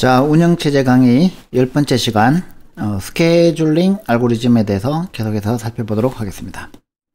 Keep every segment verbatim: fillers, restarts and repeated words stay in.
자, 운영체제 강의 열 번째 시간 어, 스케줄링 알고리즘에 대해서 계속해서 살펴보도록 하겠습니다.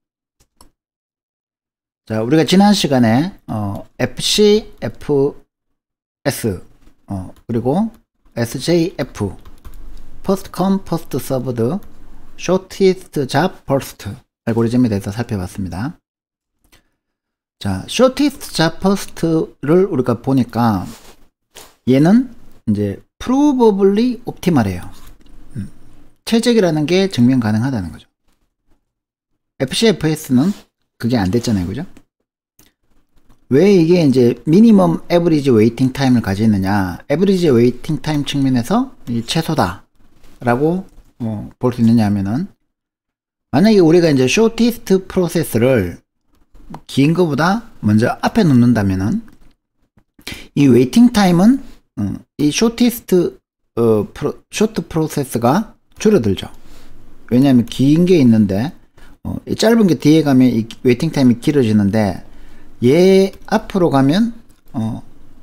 자, 우리가 지난 시간에 어, 에프씨, 에프에스 어, 그리고 에스제이에프 First Come, First Served, Shortest Job First 알고리즘에 대해서 살펴봤습니다. 자, Shortest Job First를 우리가 보니까 얘는 이제 provably optimal해요. 음, 최적이라는 게 증명 가능하다는 거죠. 에프씨, 에프에스는 그게 안 됐잖아요, 그죠? 왜 이게 이제 미니멈 에버리지 웨이팅 타임을 가지느냐? 에버리지 웨이팅 타임 측면에서 이 최소다 라고 어, 볼 수 있느냐 하면은, 만약에 우리가 이제 shortest 프로세스를 긴 거보다 먼저 앞에 놓는다면은 이 웨이팅 타임은 어, 이 shortest 어, 프로, short 프로세스가 줄어들죠. 왜냐하면 긴 게 있는데 어, 이 짧은 게 뒤에 가면 이 웨이팅 타임이 길어지는데, 얘 앞으로 가면 어,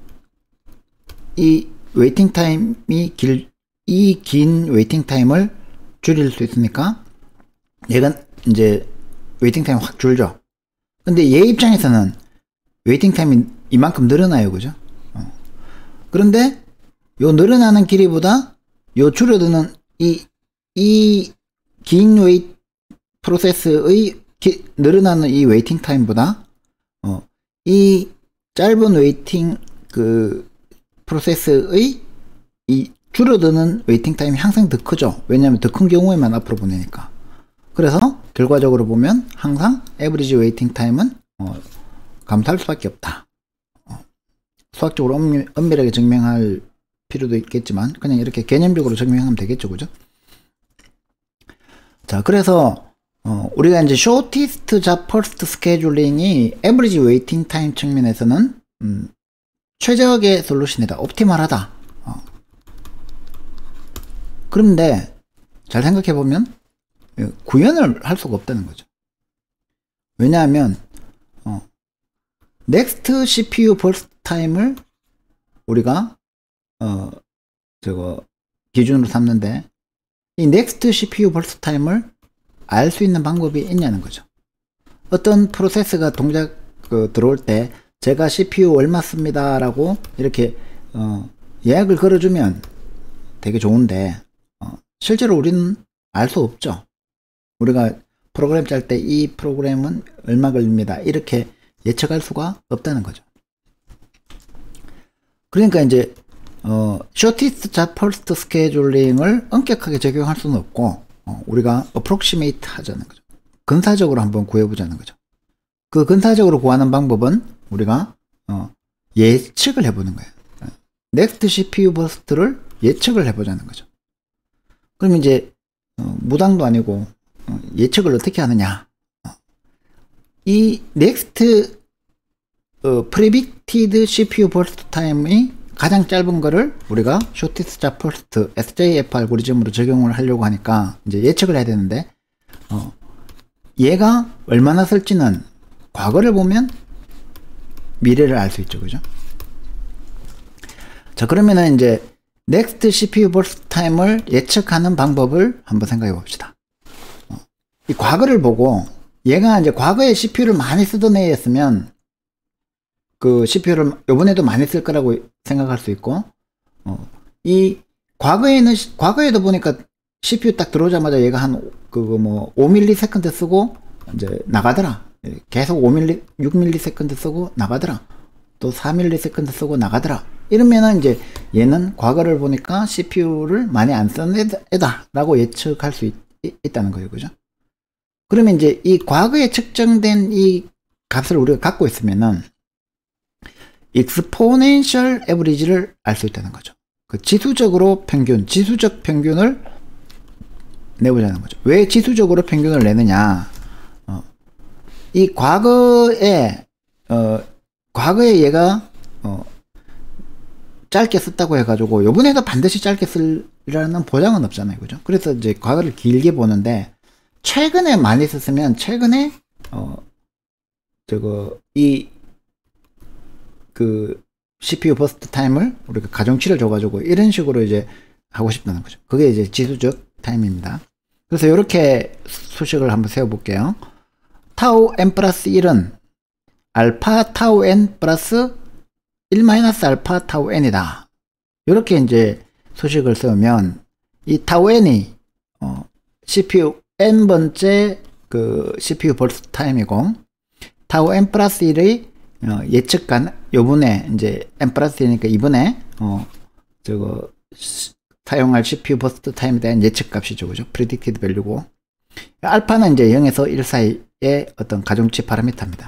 이 웨이팅 타임이 길, 이 긴 웨이팅 타임을 줄일 수 있으니까 얘가 이제 웨이팅 타임이 확 줄죠. 근데 얘 입장에서는 웨이팅 타임이 이만큼 늘어나요, 그죠? 어. 그런데 요 늘어나는 길이보다 요 줄어드는 이 이 긴 웨이 프로세스의 기, 늘어나는 이 웨이팅 타임보다 어, 이 짧은 웨이팅 그 프로세스의 이 줄어드는 웨이팅 타임이 항상 더 크죠. 왜냐하면 더 큰 경우에만 앞으로 보내니까. 그래서 결과적으로 보면 항상 에버리지 웨이팅 타임은 어, 감소할 수밖에 없다. 어, 수학적으로 엄밀, 엄밀하게 증명할 필요도 있겠지만 그냥 이렇게 개념적으로 증명하면 되겠죠, 그죠? 자, 그래서 어, 우리가 이제 shortest job first scheduling average waiting time 측면에서는 음, 최적의 솔루션이다, 옵티멀하다. 어. 그런데 잘 생각해보면 구현을 할 수가 없다는 거죠. 왜냐하면 어, next 씨피유 burst time을 우리가 어, 저거 기준으로 삼는데, 이 next 씨피유 burst time을 알 수 있는 방법이 있냐는 거죠. 어떤 프로세스가 동작 그, 들어올 때 제가 씨피유 얼마 씁니다 라고 이렇게 어, 예약을 걸어주면 되게 좋은데 어, 실제로 우리는 알 수 없죠. 우리가 프로그램 짤 때 이 프로그램은 얼마 걸립니다 이렇게 예측할 수가 없다는 거죠. 그러니까 이제 어, shortest job first scheduling을 엄격하게 적용할 수는 없고 어, 우리가 approximate 하자는 거죠. 근사적으로 한번 구해보자는 거죠. 그 근사적으로 구하는 방법은 우리가 어, 예측을 해보는 거예요. next 씨피유 burst를 예측을 해보자는 거죠. 그럼 이제 어, 무당도 아니고 어, 예측을 어떻게 하느냐? 어, 이 next 어, predicted 씨피유 burst time이 가장 짧은 거를 우리가 shortest job first 에스제이에프 알고리즘으로 적용을 하려고 하니까 이제 예측을 해야 되는데 어, 얘가 얼마나 쓸지는 과거를 보면 미래를 알 수 있죠, 그죠? 자, 그러면은 이제 next 씨피유 burst time을 예측하는 방법을 한번 생각해 봅시다. 어, 이 과거를 보고 얘가 이제 과거에 씨피유를 많이 쓰던 애였으면 그 씨피유를 요번에도 많이 쓸 거라고 생각할 수 있고, 어, 이 과거에는 과거에도 보니까 씨피유 딱 들어오자마자 얘가 한 그거 뭐 오 밀리세컨드 쓰고 이제 나가더라. 계속 오 밀리 육 밀리세컨드 쓰고 나가더라. 또 사 밀리세컨드 쓰고 나가더라. 이러면은 이제 얘는 과거를 보니까 씨피유를 많이 안 쓰는 애다 라고 예측할 수 있, 있다는 거예요, 그죠? 그러면 이제 이 과거에 측정된 이 값을 우리가 갖고 있으면은 exponential average를 알 수 있다는 거죠. 그 지수적으로 평균, 지수적 평균을 내보자는 거죠. 왜 지수적으로 평균을 내느냐? 어, 이 과거에 어, 과거에 얘가 어, 짧게 썼다고 해가지고 요번에도 반드시 짧게 쓰라는 보장은 없잖아요, 그죠? 그래서 이제 과거를 길게 보는데, 최근에 많이 썼으면 최근에 어, 저거 이 그 씨피유 버스트 타임을 우리가 가중치를 줘가지고 이런 식으로 이제 하고 싶다는 거죠. 그게 이제 지수적 타임입니다. 그래서 이렇게 수식을 한번 세워볼게요. 타우 n 플러스 일은 알파 타우 n 플러스 일 마이너스 알파 타우 n이다. 이렇게 이제 수식을 세우면 이 타우 n이 어, 씨피유 n 번째 그 씨피유 버스트 타임이고 타우 n 플러스 일의 어, 예측간 요번에 이제 n 플러스 일이니까 이번에 어 저거 사용할 씨피유 버스트 타임에 대한 예측값이죠. 그죠? predicted value고 알파는 이제 영에서 일 사이의 어떤 가중치 파라미터입니다.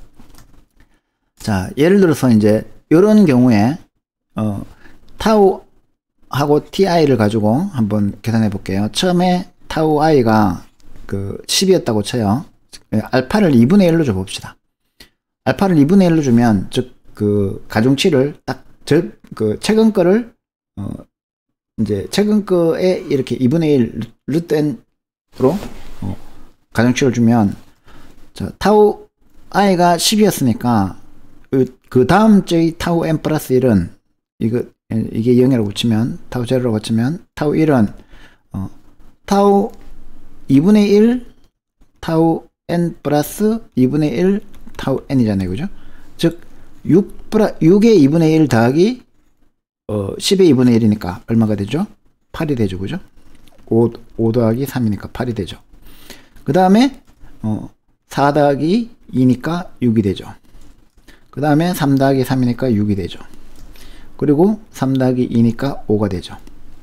자, 예를 들어서 이제 이런 경우에 어 타우 하고 ti를 가지고 한번 계산해 볼게요. 처음에 타우 i가 그 십이었다고 쳐요. 알파를 이분의 일로 줘 봅시다. 알파를 이분의 일로 주면 즉 그 가중치를 딱 저 그 최근 거를 어 이제 최근 거에 이렇게 이분의 일 루트 n으로 어 가중치를 주면 자, 타우 i가 십이었으니까 그, 그 다음 저희 타우 n 플러스 일은 이거 이게 영이라고 치면 타우 제로라고 치면 타우 일은 어 타우 이분의 일 타우 n 플러스 이분의 일 타우 n이잖아요. 그죠? 즉 육, 육의 이분의 일 더하기 어, 십의 이분의 일이니까 얼마가 되죠? 팔이 되죠. 그죠? 오, 오 더하기 삼이니까 팔이 되죠. 그 다음에 어, 사 더하기 이니까 육이 되죠. 그 다음에 삼 더하기 삼이니까 육이 되죠. 그리고 삼 더하기 이니까 오가 되죠.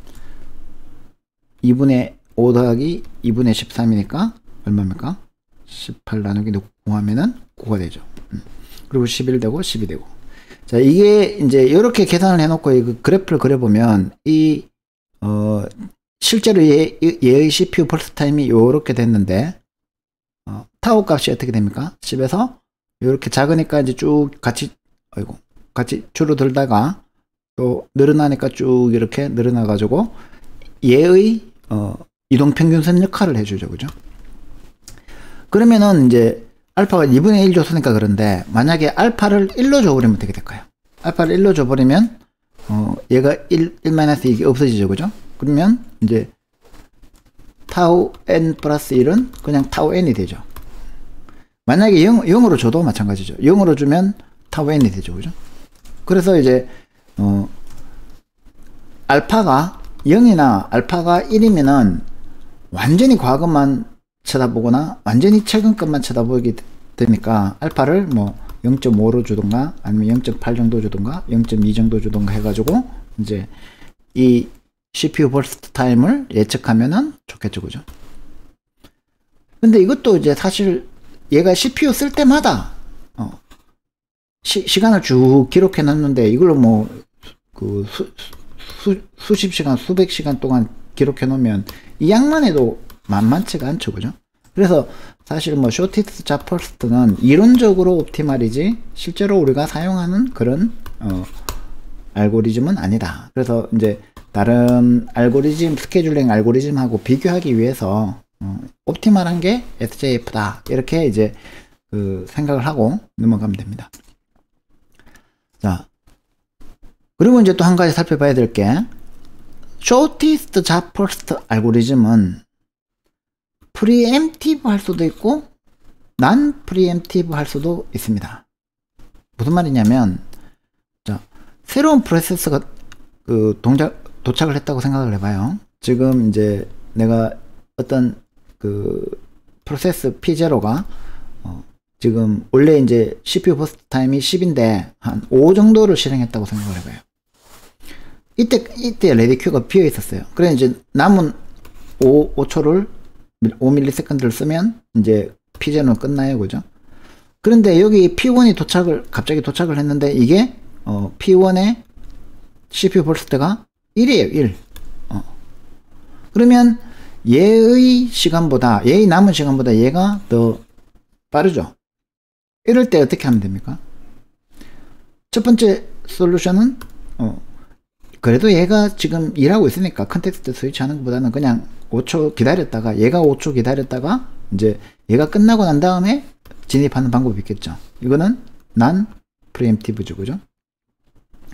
이분의 오 더하기 이분의 십삼이니까 얼마입니까? 십팔 나누기 구하면은 구가 되죠. 음. 그리고 십일 되고 십이 되고. 자, 이게 이제 이렇게 계산을 해놓고 이 그래프를 그려보면 이, 어, 실제로 얘, 얘의 씨피유 펄스 타임이 요렇게 됐는데, 어, 타우 값이 어떻게 됩니까? 십에서 이렇게 작으니까 이제 쭉 같이, 아이고, 같이 줄어들다가 또 늘어나니까 쭉 이렇게 늘어나가지고 얘의, 어, 이동평균선 역할을 해주죠. 그죠? 그러면은 이제 알파가 이분의 일 줬으니까 그런데 만약에 알파를 일로 줘버리면 어떻게 될까요? 알파를 일로 줘버리면 어 얘가 일, 일 마이너스 이게 없어지죠. 그죠? 그러면 이제 타우 n 플러스 일은 그냥 타우 n이 되죠. 만약에 영, 영으로 줘도 마찬가지죠. 영으로 주면 타우 n이 되죠. 그죠? 그래서 이제 어 알파가 영이나 알파가 일이면은 완전히 과거만 쳐다보거나 완전히 최근 것만 쳐다보게 되니까 알파를 뭐 영 점 오로 주던가 아니면 영 점 팔 정도 주던가 영 점 이 정도 주던가 해가지고 이제 이 씨피유 버스트 타임을 예측하면은 좋겠죠. 그죠? 근데 이것도 이제 사실 얘가 씨피유 쓸 때마다 어 시, 시간을 쭉 기록해 놨는데 이걸로 뭐 그 수, 수, 수십 시간 수백 시간 동안 기록해 놓으면 이 양만 해도 만만치가 않죠. 그죠? 그래서 사실 뭐 쇼티스트 잡퍼스트는 이론적으로 옵티말이지 실제로 우리가 사용하는 그런 어, 알고리즘은 아니다. 그래서 이제 다른 알고리즘, 스케줄링 알고리즘하고 비교하기 위해서 어, 옵티말한 게 에스제이에프다. 이렇게 이제 그 생각을 하고 넘어가면 됩니다. 자, 그리고 이제 또 한 가지 살펴봐야 될 게 쇼티스트 잡퍼스트 알고리즘은 프리엠티브 할 수도 있고 난 프리엠티브 할 수도 있습니다. 무슨 말이냐면 자, 새로운 프로세스가 그 동작 도착을 했다고 생각을 해봐요. 지금 이제 내가 어떤 그 프로세스 피 제로가 어, 지금 원래 이제 씨피유 버스트 타임이 십인데 한 오 정도를 실행했다고 생각을 해봐요. 이때 이때 레디 큐가 비어 있었어요. 그래 이제 남은 오, 오 초를 오 밀리세컨드를 쓰면 이제 피 제로는 끝나요. 그죠? 그런데 여기 피 원이 도착을 갑자기 도착을 했는데 이게 어, 피 원의 씨피유 버스트가 일이에요. 일. 어. 그러면 얘의 시간보다 얘의 남은 시간보다 얘가 더 빠르죠. 이럴 때 어떻게 하면 됩니까? 첫 번째 솔루션은 어, 그래도 얘가 지금 일하고 있으니까 컨텍스트 스위치 하는 것보다는 그냥 오 초 기다렸다가 얘가 오 초 기다렸다가 이제 얘가 끝나고 난 다음에 진입하는 방법이 있겠죠. 이거는 난 프리엠티브죠. 그죠?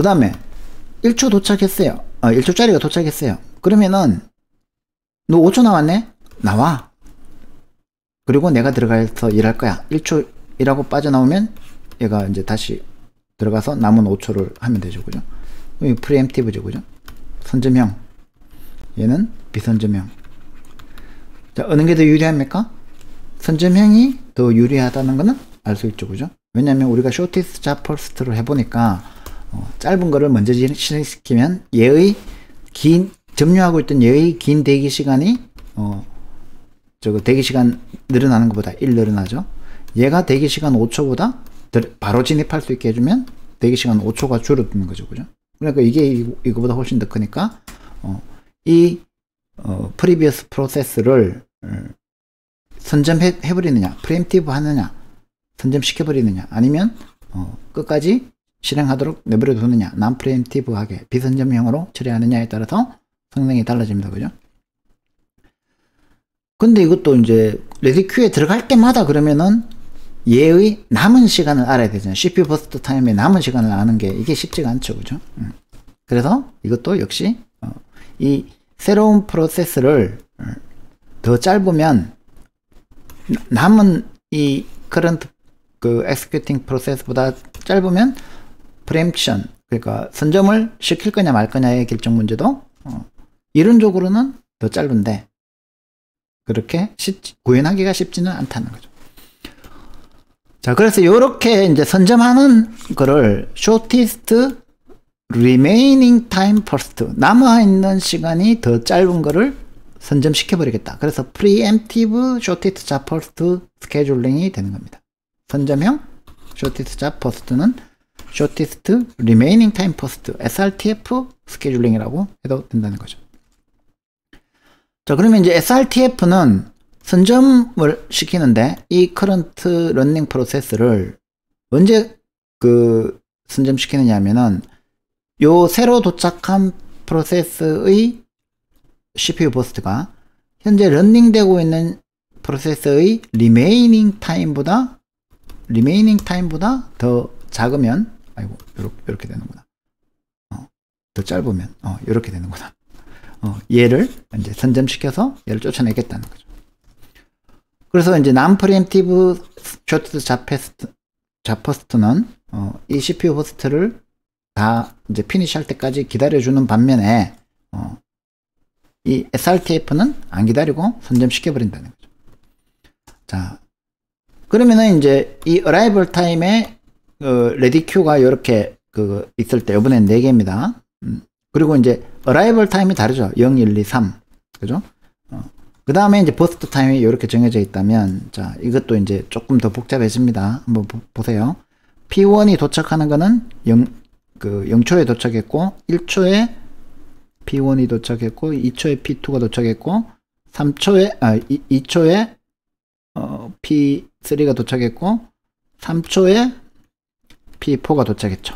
그 다음에 일 초 도착했어요. 어, 일 초짜리가 도착했어요. 그러면은 너 오 초 나왔네? 나와. 그리고 내가 들어가서 일할 거야. 일 초 일하고 빠져나오면 얘가 이제 다시 들어가서 남은 오 초를 하면 되죠. 그죠? 이 프리엠티브죠. 그죠? 선점형. 얘는 비선점형. 자, 어느 게 더 유리합니까? 선점형이 더 유리하다는 거는 알 수 있죠. 그죠? 왜냐면 우리가 쇼티스트 잡 퍼스트를 해보니까 어, 짧은 거를 먼저 실행시키면 얘의 긴, 점유하고 있던 얘의 긴 대기 시간이 어, 저거 대기 시간 늘어나는 것보다 일 늘어나죠. 얘가 대기 시간 오 초보다 바로 진입할 수 있게 해주면 대기 시간 오 초가 줄어드는 거죠. 그죠? 그러니까 이게 이거보다 훨씬 더 크니까 어, 이 어, 프리비어스 프로세스를 어, 선점해 버리느냐, 프리엠티브 하느냐, 선점시켜 버리느냐, 아니면 어, 끝까지 실행하도록 내버려 두느냐, 난 프리엠티브하게 비선점형으로 처리하느냐에 따라서 성능이 달라집니다. 그죠? 근데 이것도 이제 레디 큐에 들어갈 때마다 그러면은 얘의 남은 시간을 알아야 되잖아요. 씨피유 버스트 타임의 남은 시간을 아는 게 이게 쉽지가 않죠. 그죠? 음. 그래서 이것도 역시 어, 이 새로운 프로세스를 더 짧으면 남은 이 current 그 executing 프로세스보다 짧으면 preemption, 그러니까 선점을 시킬 거냐 말 거냐의 결정 문제도 어, 이론적으로는 더 짧은데 그렇게 쉽지, 구현하기가 쉽지는 않다는 거죠. 자, 그래서 이렇게 이제 선점하는 거를 shortest remaining time first, 남아있는 시간이 더 짧은 거를 선점시켜 버리겠다. 그래서 preemptive shortest job first scheduling이 되는 겁니다. 선점형 shortest job first는 shortest remaining time first 에스알티에프 scheduling이라고 해도 된다는 거죠. 자, 그러면 이제 에스알티에프는 선점을 시키는데 이 current running process를 언제 그 선점시키느냐 하면은 요 새로 도착한 프로세스의 씨피유 버스트가 현재 런닝되고 있는 프로세스의 리메이닝 타임보다 리메이닝 타임보다 더 작으면, 아이고 요렇게, 요렇게 되는구나. 어, 더 짧으면 어, 요렇게 되는구나. 어, 얘를 이제 선점시켜서 얘를 쫓아내겠다는 거죠. 그래서 이제 non preemptive shortest job first는 어, 이 씨피유 버스트를 다 이제 피니시 할 때까지 기다려주는 반면에 어, 이 에스알티에프는 안 기다리고 선점시켜 버린다는 거죠. 자, 그러면은 이제 이 arrival time에 어, ready queue가 이렇게 그 있을 때 이번엔 네 개입니다. 음, 그리고 이제 arrival time이 다르죠. 영, 일, 이, 삼. 그죠? 어, 그 다음에 이제 burst time이 이렇게 정해져 있다면, 자, 이것도 이제 조금 더 복잡해집니다. 한번 보, 보세요. 피 원이 도착하는 거는 영, 그 영 초에 도착했고, 일 초에 피 원이 도착했고, 이 초에 피 투가 도착했고, 삼 초에, 아, 이, 이 초에, 어, 피 쓰리가 도착했고, 삼 초에 피 포가 도착했죠.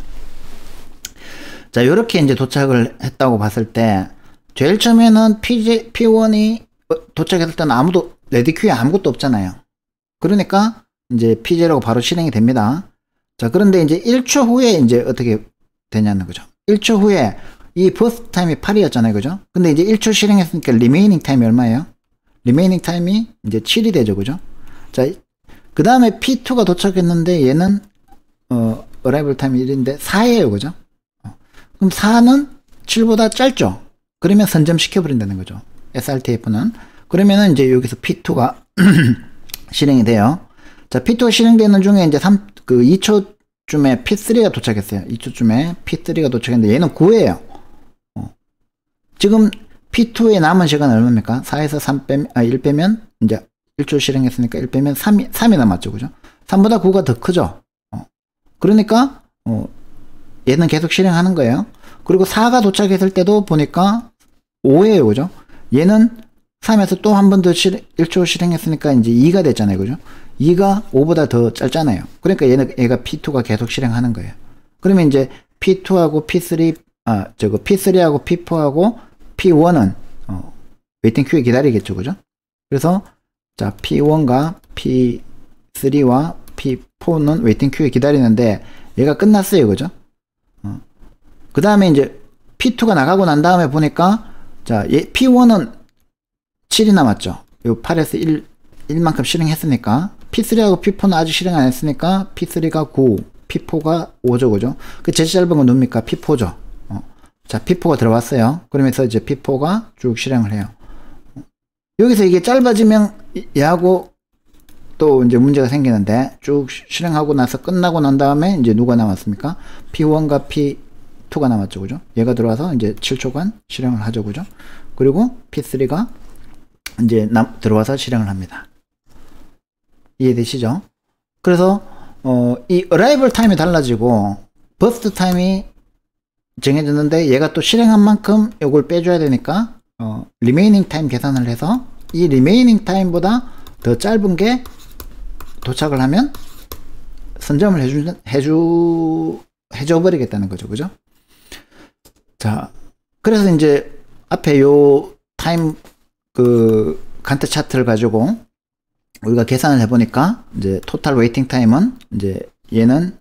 자, 요렇게 이제 도착을 했다고 봤을 때, 제일 처음에는 피제, 피 원이 도착했을 때는 아무도, 레디 큐에 아무것도 없잖아요. 그러니까, 이제 피 제로가 바로 실행이 됩니다. 자, 그런데 이제 일 초 후에 이제 어떻게 되냐는 거죠. 일 초 후에 이 버스트 타임이 팔이었잖아요. 그죠? 근데 이제 일 초 실행했으니까 리메이닝 타임이 얼마예요? 리메이닝 타임이 이제 칠이 되죠. 그죠? 자, 그 다음에 피 투가 도착했는데 얘는 어, 어라이벌 타임이 일인데 사예요. 그죠? 어. 그럼 사는 칠보다 짧죠? 그러면 선점시켜 버린다는 거죠. 에스알티에프는. 그러면은 이제 여기서 피 투가 실행이 돼요. 자, 피 투가 실행되는 중에 이제 삼, 그 이 초쯤에 피 쓰리가 도착했어요. 이 초쯤에 피 쓰리가 도착했는데 얘는 구예요. 어. 지금 피 투의 남은 시간은 얼마입니까? 사에서 삼 빼면, 아, 일 빼면, 이제 일 초 실행했으니까 일 빼면 삼이, 삼이 남았죠. 그죠? 삼보다 구가 더 크죠? 어. 그러니까, 어, 얘는 계속 실행하는 거예요. 그리고 사가 도착했을 때도 보니까 오예요. 그죠? 얘는 삼에서 또 한 번 더 일 초 실행했으니까 이제 이가 됐잖아요. 그죠? 이가 오보다 더 짧잖아요. 그러니까 얘는, 얘가 피 투가 계속 실행하는 거예요. 그러면 이제 피 투하고 피 쓰리, 아, 저거 피 쓰리하고 피 포하고 피 원은, 어, 웨이팅 큐에 기다리겠죠. 그죠? 그래서, 자, 피 원과 피 쓰리와 피 포는 웨이팅 큐에 기다리는데, 얘가 끝났어요. 그죠? 어. 그 다음에 이제 피 투가 나가고 난 다음에 보니까, 자, 피 원은 칠이 남았죠. 요 팔에서 일, 일만큼 실행했으니까, 피 쓰리하고 피 포는 아직 실행 안 했으니까, 피 쓰리가 구, 피 포가 오죠, 그죠? 그 제일 짧은 건 누굽니까? 피 포죠. 어. 자, 피 포가 들어왔어요. 그러면서 이제 피 포가 쭉 실행을 해요. 여기서 이게 짧아지면 얘하고 또 이제 문제가 생기는데, 쭉 실행하고 나서 끝나고 난 다음에 이제 누가 남았습니까? 피 원과 피 투가 남았죠, 그죠? 얘가 들어와서 이제 칠 초간 실행을 하죠, 그죠? 그리고 피 쓰리가 이제 남, 들어와서 실행을 합니다. 이해되시죠? 그래서 어, 이 arrival 타임이 달라지고 burst 타임이 정해졌는데, 얘가 또 실행한 만큼 이걸 빼줘야 되니까 어, remaining 타임 계산을 해서 이 remaining 타임보다 더 짧은 게 도착을 하면 선점을 해주, 해주, 해줘 버리겠다는 거죠, 그죠? 자, 그래서 이제 앞에 요 타임 그 간트 차트를 가지고 우리가 계산을 해보니까, 이제 토탈 웨이팅 타임은 이제 얘는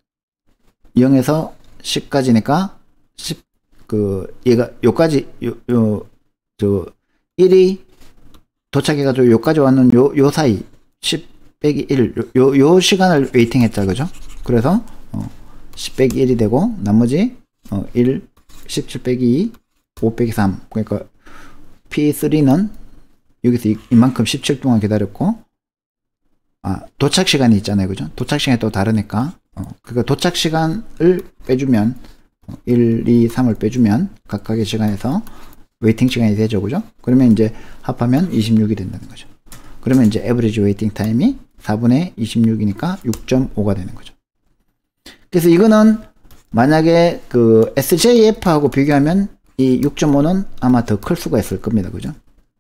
영에서 십까지니까 십, 그 얘가 요까지 요, 요, 저 일이 도착해가지고 요까지 왔는 요, 요 사이 십 빼기 일, 요, 요 시간을 웨이팅 했자, 그죠? 그래서 어, 십 빼기 일이 되고, 나머지 어, 일, 십칠 빼기 이, 오 빼기 삼, 그러니까 피 쓰리는 여기서 이, 이만큼 십칠 동안 기다렸고, 아, 도착 시간이 있잖아요, 그죠? 도착 시간이 또 다르니까, 어, 그러니까 도착 시간을 빼주면, 어, 일, 이, 삼을 빼주면 각각의 시간에서 웨이팅 시간이 되죠, 그죠? 그러면 이제 합하면 이십육이 된다는 거죠. 그러면 이제 에버리지 웨이팅 타임이 사분의 이십육이니까 육 점 오가 되는 거죠. 그래서 이거는 만약에 그 에스제이에프하고 비교하면 이 육 점 오는 아마 더 클 수가 있을 겁니다, 그죠?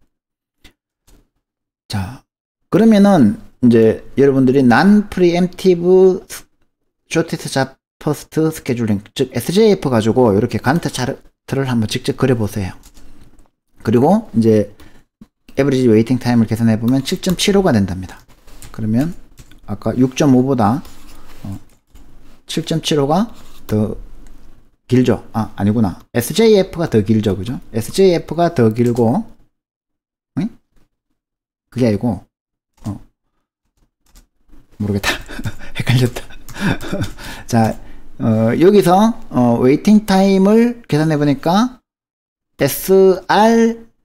자, 그러면은 이제 여러분들이 non-preemptive shortest job first scheduling, 즉 에스제이에프 가지고 이렇게 간트 차트를 한번 직접 그려보세요. 그리고 이제 average waiting time을 계산해 보면 칠 점 칠오가 된답니다. 그러면 아까 육 점 오보다 어, 칠 점 칠오가 더 길죠? 아, 아니구나. 에스제이에프가 더 길죠, 그죠? 에스제이에프가 더 길고, 응? 그게 아니고, 어, 모르겠다. 헷갈렸다. 자, 어, 여기서, 어, 웨이팅 타임을 계산해 보니까, 에스알,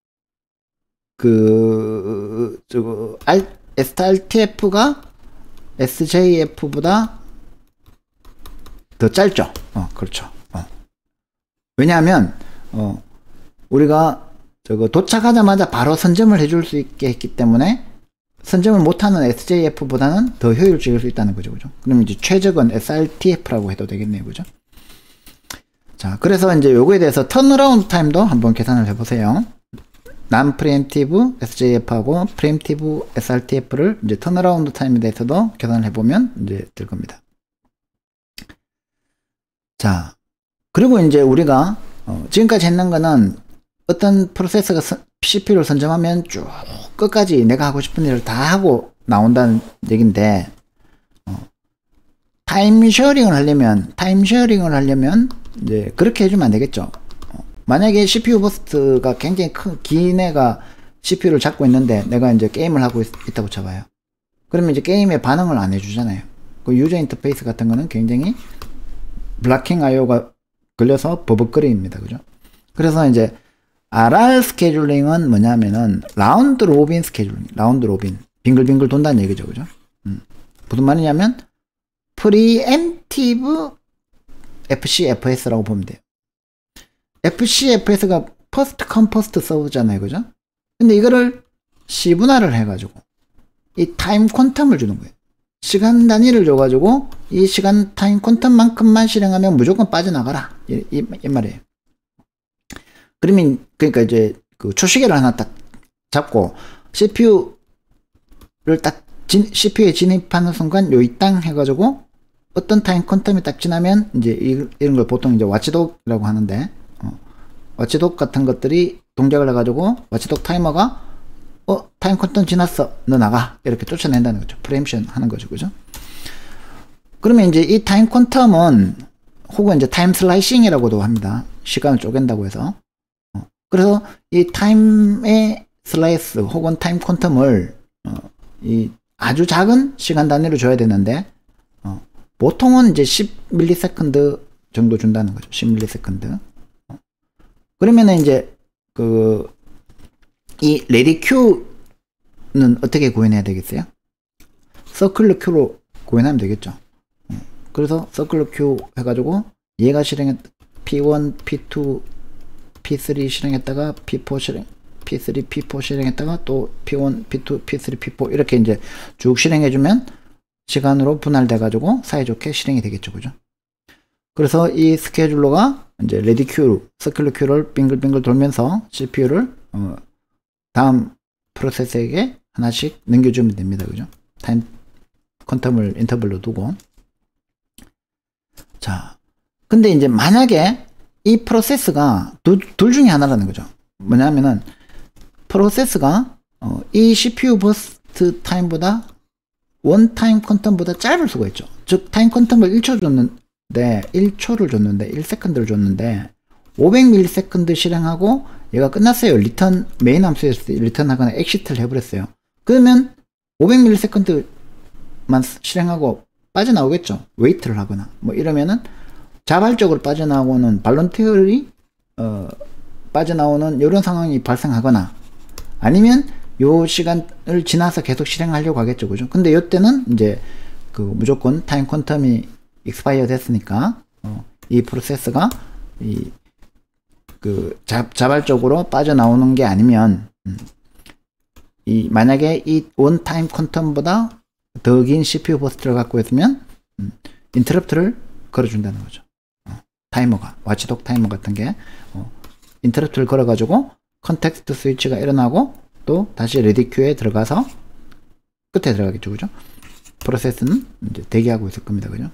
그, 저거, 에스알티에프가 에스제이에프보다 더 짧죠? 어, 그렇죠. 어. 왜냐하면, 어, 우리가, 저거, 도착하자마자 바로 선점을 해줄 수 있게 했기 때문에, 선점을 못하는 에스제이에프보다는 더 효율적일 수 있다는 거죠, 그죠? 그럼 이제 최적은 에스알티에프라고 해도 되겠네요, 그죠? 자, 그래서 이제 요거에 대해서 턴어라운드 타임도 한번 계산을 해보세요. non-preemptive 에스제이에프하고 preemptive 에스알티에프를 이제 턴어라운드 타임에 대해서도 계산을 해보면 이제 될 겁니다. 자, 그리고 이제 우리가 어, 지금까지 했는 거는 어떤 프로세서가 씨피유를 선점하면 쭉 끝까지 내가 하고 싶은 일을 다 하고 나온다는 얘기인데, 어, 타임 쉐어링을 하려면 타임 쉐어링을 하려면 이제 그렇게 해주면 안 되겠죠. 어, 만약에 씨피유 버스트가 굉장히 큰 긴 애가 씨피유를 잡고 있는데 내가 이제 게임을 하고 있, 있다고 쳐봐요. 그러면 이제 게임에 반응을 안 해주잖아요. 그 유저 인터페이스 같은 거는 굉장히 블락킹 아이오가 걸려서 버벅거립니다, 그죠? 그래서 이제 알알 스케줄링은 뭐냐면은 라운드 로빈 스케줄링, 라운드 로빈, 빙글빙글 돈다는 얘기죠, 그죠? 음. 무슨 말이냐면 프리엠티브 에프씨에프에스라고 보면 돼요. 에프씨에프에스가 퍼스트 컴 퍼스트 서브잖아요, 그죠? 근데 이거를 C분할을 해가지고 이 타임 퀀텀을 주는 거예요. 시간 단위를 줘가지고 이 시간 타임 퀀텀만큼만 실행하면 무조건 빠져나가라, 이, 이, 이 말이에요. 그러면 그러니까 이제 그 초시계를 하나 딱 잡고 씨피유를 딱 진, 씨피유에 진입하는 순간 요이 땅 해가지고 어떤 타임 퀀텀이 딱 지나면 이제 이, 이런 걸 보통 이제 와치독이라고 하는데, 어, 와치독 같은 것들이 동작을 해가지고 와치독 타이머가 어 타임 퀀텀 지났어, 너 나가, 이렇게 쫓아낸다는 거죠. 프레임션 하는 거죠, 그죠? 그러면 이제 이 타임 퀀텀은 혹은 이제 타임 슬라이싱이라고도 합니다. 시간을 쪼갠다고 해서. 어, 그래서 이 타임의 슬라이스 혹은 타임 퀀텀을 어, 이 아주 작은 시간 단위로 줘야 되는데 어, 보통은 이제 십 밀리세컨드 정도 준다는 거죠. 십 밀리세컨드. 어, 그러면은 이제 그 이 레디 큐는 어떻게 구현해야 되겠어요? 서클러 큐로 구현하면 되겠죠. 어, 그래서 서클러 큐 해가지고 얘가 실행했 피 원, 피 투, 피 쓰리 실행했다가 피 포 실행, 피 쓰리, 피 포 실행했다가 또 피 원, 피 투, 피 쓰리, 피 포 이렇게 이제 쭉 실행해주면 시간으로 분할돼 가지고 사이좋게 실행이 되겠죠. 그죠? 그래서 이 스케줄러가 이제 레디 큐, 서큘러 큐를 빙글빙글 돌면서 씨피유를 어, 다음 프로세스에게 하나씩 넘겨주면 됩니다. 그죠? 타임 퀀텀을 인터벌로 두고. 자, 근데 이제 만약에 이 프로세스가 두, 둘 중에 하나라는 거죠. 뭐냐면은 프로세스가 어, 이 씨피유 버스트 타임보다 원 타임 퀀텀보다 짧을 수가 있죠. 즉 타임 퀀텀을 일 초 줬는데 일 초를 줬는데 일 세컨드를 줬는데 오백 밀리세컨드 실행하고 얘가 끝났어요. 리턴 메인 함수에서 리턴하거나 엑시트를 해버렸어요. 그러면 오백 밀리세컨드만 실행하고 빠져나오겠죠. 웨이트를 하거나 뭐 이러면은 자발적으로 빠져나오는 발런티어리 어, 빠져나오는 이런 상황이 발생하거나 아니면 요 시간을 지나서 계속 실행하려고 하겠죠. 그죠? 근데 요때는 이제 그 무조건 타임 퀀텀이 익스파이어 됐으니까 어, 이 프로세스가 이 그 자발적으로 빠져나오는 게 아니면 음, 이 만약에 이 원 타임 퀀텀보다 더 긴 씨피유 버스트를 갖고 있으면 음, 인터럽트를 걸어준다는 거죠. 어, 타이머가 와치독 타이머 같은 게 어, 인터럽트를 걸어가지고 컨텍스트 스위치가 일어나고 또 다시 레디 큐에 들어가서 끝에 들어가겠죠. 그죠? 프로세스는 이제 대기하고 있을 겁니다. 그죠?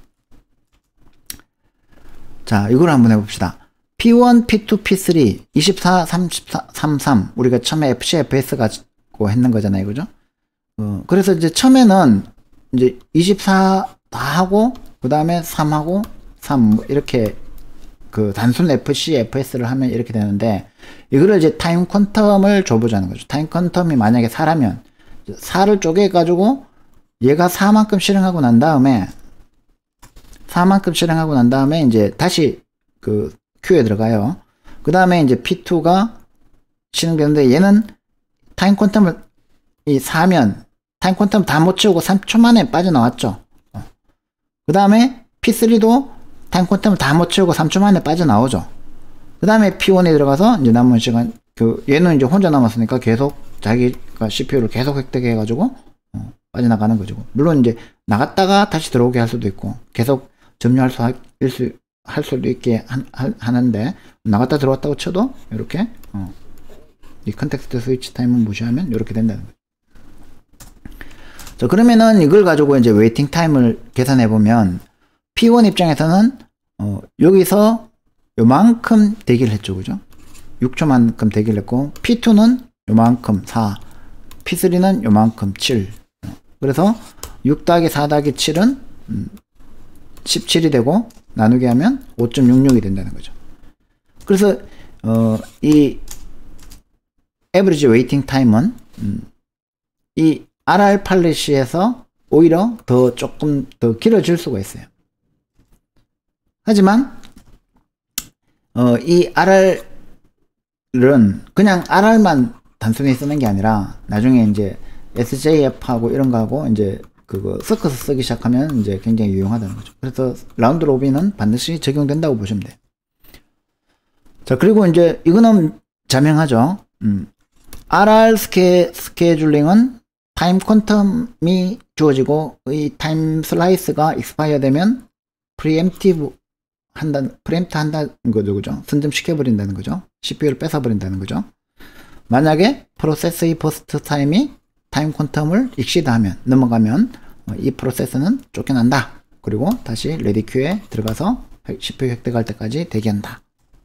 자, 이걸 한번 해봅시다. 피 원, 피 투, 피 쓰리, 이십사, 삼십사, 삼십삼 우리가 처음에 에프씨, 에프에스 가지고 했는 거잖아요. 그죠? 어, 그래서 이제 처음에는 이제 이십사 다 하고 그 다음에 삼하고 삼 이렇게 그 단순 에프씨, 에프에스를 하면 이렇게 되는데 이거를 이제 타임 퀀텀을 줘보자는 거죠. 타임 퀀텀이 만약에 사라면 사를 쪼개 가지고 얘가 사만큼 실행하고 난 다음에 사만큼 실행하고 난 다음에 이제 다시 그 큐에 들어가요. 그 다음에 이제 피 투가 실행되는데 얘는 타임 퀀텀을 이 사면 타임 퀀텀 다 못 채우고 삼 초 만에 빠져나왔죠. 어. 그 다음에 피 쓰리도 타임 퀀텀을 다 못 채우고 삼 초 만에 빠져나오죠. 그 다음에 피 원에 들어가서 이제 남은 시간 그 얘는 이제 혼자 남았으니까 계속 자기가 씨피유를 계속 획득해 가지고 어, 빠져나가는 거죠. 물론 이제 나갔다가 다시 들어오게 할 수도 있고 계속 점유할 수, 할 수, 할 수도 있게 하, 하, 하는데 나갔다 들어왔다고 쳐도 이렇게 어, 이 컨텍스트 스위치 타임을 무시하면 이렇게 된다는 거죠. 자, 그러면은 이걸 가지고 이제 웨이팅 타임을 계산해 보면 피 원 입장에서는 어, 여기서 요만큼 대기를 했죠. 그죠? 육 초만큼 대기를 했고 피 투는 요만큼 사, 피 쓰리는 요만큼 칠. 그래서 육 더하기 사 더하기 칠은 음, 십칠이 되고 나누게 하면 오 점 육육이 된다는 거죠. 그래서 어, 이 average waiting time은 음, 이 알알 팔레시에서 오히려 더 조금 더 길어질 수가 있어요. 하지만 어, 이 알알은 그냥 알알만 단순히 쓰는 게 아니라 나중에 이제 에스제이에프하고 이런 거하고 이제 그거 서커스 쓰기 시작하면 이제 굉장히 유용하다는 거죠. 그래서 라운드 로빈은 반드시 적용된다고 보시면 돼요. 자, 그리고 이제 이거는 자명하죠. 음. 알알 스케, 스케줄링은 타임 퀀텀이 주어지고 이 타임 슬라이스가 익스파이어 되면 프리엠티브 한다, 프리엠트 한다는 거죠. 그죠? 선점시켜 버린다는 거죠. 씨피유를 뺏어 버린다는 거죠. 만약에 프로세스의 버스트 타임이 타임 퀀텀을 익시드하면 넘어가면 어, 이 프로세스는 쫓겨난다. 그리고 다시 레디 큐에 들어가서 씨피유 획득할 때까지 대기한다.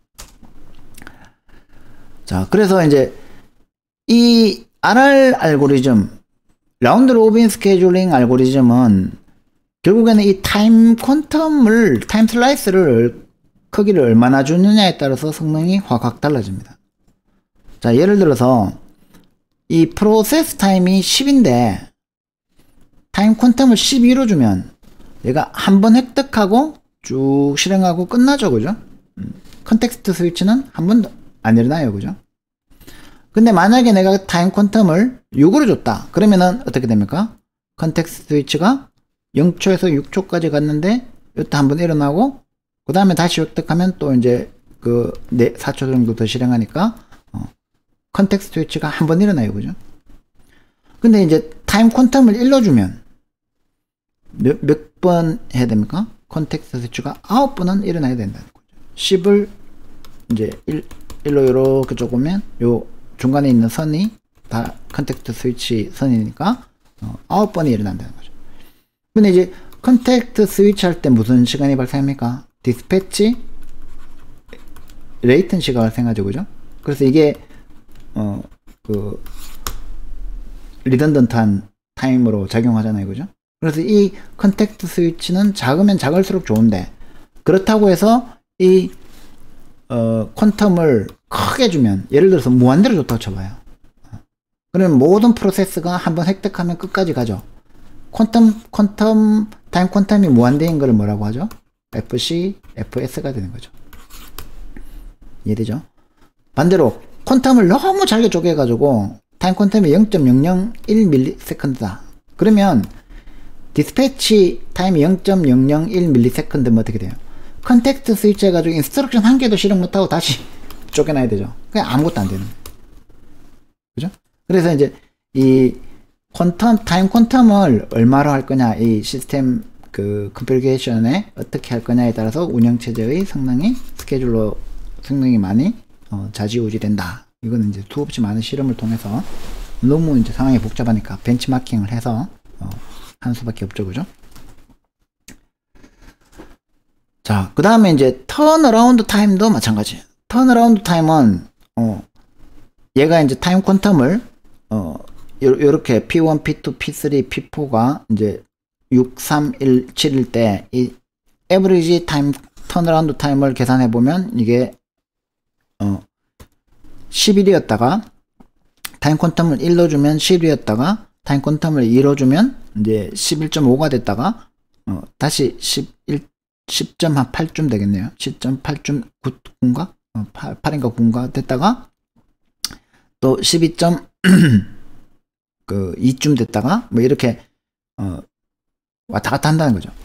자, 그래서 이제 이 알알 알고리즘, 라운드 로빈 스케줄링 알고리즘은 결국에는 이 타임 퀀텀을, 타임 슬라이스를 크기를 얼마나 주느냐에 따라서 성능이 확확 달라집니다. 자, 예를 들어서 이 프로세스 타임이 십인데 타임 퀀텀을 십이로 주면 얘가 한 번 획득하고 쭉 실행하고 끝나죠, 그죠? 음, 컨텍스트 스위치는 한 번도 안 일어나요, 그죠? 근데 만약에 내가 타임 퀀텀을 육으로 줬다 그러면은 어떻게 됩니까? 컨텍스트 스위치가 영 초에서 육 초까지 갔는데 이때 한번 일어나고 그 다음에 다시 획득하면 또 이제 그 사 초 정도 더 실행하니까 어, 컨텍스트 스위치가 한 번 일어나요, 그죠? 근데 이제 타임 퀀텀을 일로 주면 몇, 몇 번 해야 됩니까? 컨텍스트 스위치가 아홉 번은 일어나야 된다는 거죠. 십을 이제 일, 일로 이렇게 쪼으면 요 중간에 있는 선이 다 컨텍스트 스위치 선이니까 어, 아홉 번이 일어난다는 거죠. 근데 이제 컨텍스트 스위치 할 때 무슨 시간이 발생합니까? 디스패치 레이턴시가 발생하죠, 그죠? 그래서 이게 어 그 리던던트한 타임으로 작용하잖아요, 그죠? 그래서 이 컨텍스트 스위치는 작으면 작을수록 좋은데 그렇다고 해서 이 어, 퀀텀을 크게 주면 예를 들어서 무한대로 좋다고 쳐봐요. 그러면 모든 프로세스가 한번 획득하면 끝까지 가죠. 퀀텀, 퀀텀, 타임 퀀텀이 무한대인 걸 뭐라고 하죠? 에프씨, 에프에스가 되는 거죠. 이해되죠? 반대로 퀀텀을 너무 잘게 쪼개가지고 타임 퀀텀이 영 점 영영일 밀리세컨드다. 그러면 디스패치 타임이 영 점 영영일 밀리세컨드면 어떻게 돼요? 컨텍스트 스위치 해가지고 인스트럭션 한 개도 실행 못하고 다시 쫓겨나야 되죠. 그냥 아무것도 안 되는 거예요. 그죠? 그래서 이제 이 퀀텀, 타임 퀀텀을 얼마로 할 거냐, 이 시스템 그 컴퓨테이션에 어떻게 할 거냐에 따라서 운영체제의 성능이 스케줄로 성능이 많이 어, 좌지우지 된다. 이거는 이제 수없이 많은 실험을 통해서 너무 이제 상황이 복잡하니까 벤치마킹을 해서 어, 한 수밖에 없죠, 그죠? 자, 그 다음에 이제 턴어라운드 타임도 마찬가지. 턴어라운드 타임은 어, 얘가 이제 타임 퀀텀을 어, 요렇게 피 원, 피 투, 피 쓰리, 피 포가 이제 육, 삼, 일, 칠일 때 이 에버리지 타임 턴어라운드 타임을 계산해 보면 이게 어, 십일이었다가 타임 퀀텀을 일로 주면 십이었다가 타임 퀀텀을 이로 주면 이제 십일 점 오가 됐다가 어, 다시 십일, 십 점 팔쯤 되겠네요. 십 점 팔쯤 구인가? 어, 팔, 팔인가 구인가 됐다가 또 십이 점 그 이쯤 됐다가 뭐 이렇게 어, 왔다 갔다 한다는 거죠.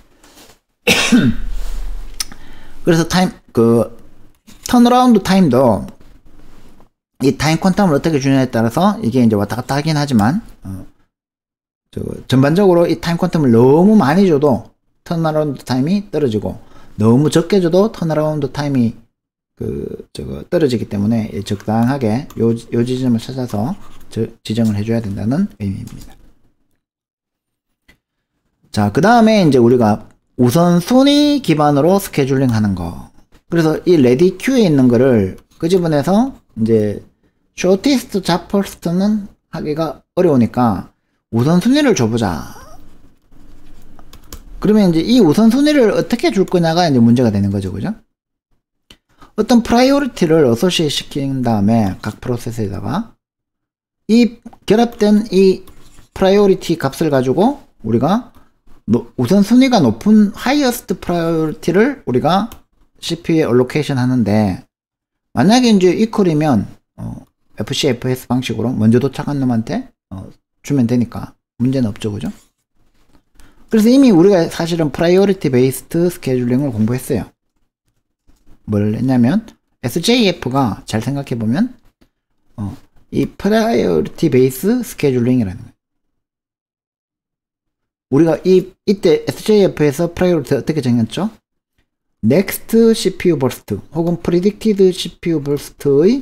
그래서 타임 그 턴어라운드 타임도 이 타임 퀀텀을 어떻게 주냐에 따라서 이게 이제 왔다 갔다 하긴 하지만 어, 저 전반적으로 이 타임 퀀텀을 너무 많이 줘도 턴어라운드 타임이 떨어지고 너무 적게 줘도 턴어라운드 타임이 그 저거 떨어지기 때문에 적당하게 요, 요 지점을 찾아서 저, 지정을 해줘야 된다는 의미입니다. 자, 그 다음에 이제 우리가 우선순위 기반으로 스케줄링 하는 거. 그래서 이 레디 큐에 있는 거를 끄집어내서 이제 shortest job first는 하기가 어려우니까 우선순위를 줘보자. 그러면 이제 이 우선순위를 어떻게 줄 거냐가 이제 문제가 되는 거죠, 그죠? 어떤 프라이오리티를 어소시에이트 시킨 다음에 각 프로세스에다가 이 결합된 이 프라이오리티 값을 가지고 우리가 우선순위가 높은 하이어스트 프라이오리티를 우리가 씨피유에 알로케이션 하는데 만약에 이제 이퀄이면 어, 에프씨, 에프에스 방식으로 먼저 도착한 놈한테 어, 주면 되니까 문제는 없죠, 그죠? 그래서 이미 우리가 사실은 프라이오리티 베이스드 스케줄링을 공부했어요. 뭘 했냐면 에스제이에프가 잘 생각해보면 어, 이 프라이오리티 베이스 스케줄링이라는 거예요. 우리가 이 이때 에스제이에프에서 프라이오리티 어떻게 정했죠? Next 씨피유 burst 혹은 Predicted 씨피유 burst의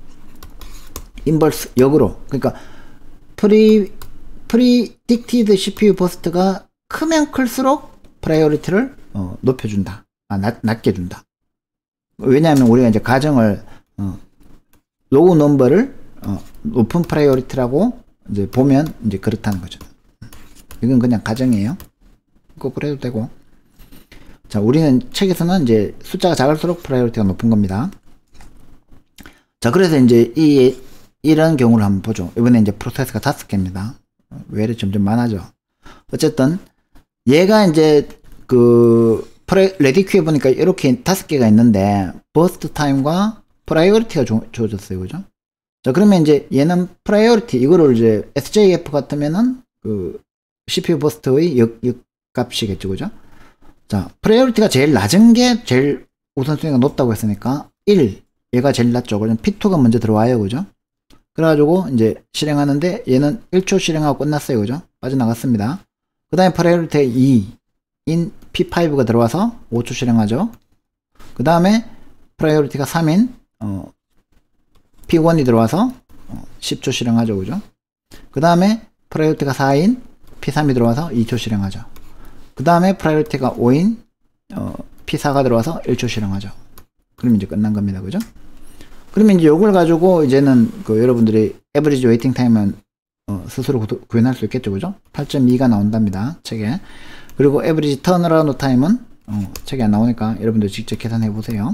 인버스 역으로, 그러니까 프리 Predicted 씨피유 burst가 크면 클수록 프라이오리티를 어, 높여준다, 아, 낮, 낮게 준다. 왜냐하면 우리가 이제 가정을 어, 로우 넘버를 어, 높은 프라이오리티라고 이제 보면 이제 그렇다는 거죠. 이건 그냥 가정이에요. 거꾸로 해도 되고. 자, 우리는 책에서는 이제 숫자가 작을수록 프라이어리티가 높은 겁니다. 자, 그래서 이제 이, 이런 경우를 한번 보죠. 이번에 이제 프로세스가 다섯 개입니다. 왜 이렇게 점점 많아져. 어쨌든, 얘가 이제 그, 레디 큐에 보니까 이렇게 다섯 개가 있는데, 버스트 타임과 프라이어리티가 주어졌어요. 그죠? 자, 그러면 이제 얘는 프라이어리티, 이거를 이제 에스제이에프 같으면은 그, 씨피유 버스트의 역, 역값이겠죠. 그죠? 자, 프라이어리티가 제일 낮은 게 제일 우선순위가 높다고 했으니까 일, 얘가 제일 낮죠. 그럼 피 투가 먼저 들어와요. 그죠? 그래가지고 이제 실행하는데 얘는 일 초 실행하고 끝났어요. 그죠? 빠져나갔습니다. 그 다음에 프라이어리티 이인 피 파이브가 들어와서 오 초 실행하죠. 그 다음에 프라이어리티가 삼인 어, 피 원이 들어와서 어, 십 초 실행하죠. 그죠? 그 다음에 프라이어리티가 사인 피 삼이 들어와서 이 초 실행하죠. 그 다음에 프라이어리티가 오인 어, 피 사가 들어와서 일 초 실행하죠. 그럼 이제 끝난 겁니다. 그죠? 그러면 이제 요걸 가지고 이제는 그 여러분들이 에버리지 웨이팅 타임은 어, 스스로 구현할 수 있겠죠. 그죠? 팔 점 이가 나온답니다. 책에. 그리고 에버리지 턴어라운드 타임은 어, 책에 안 나오니까 여러분들 직접 계산해 보세요.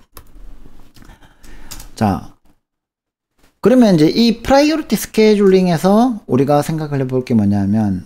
자, 그러면 이제 이 프라이어리티 스케줄링에서 우리가 생각을 해볼 게 뭐냐면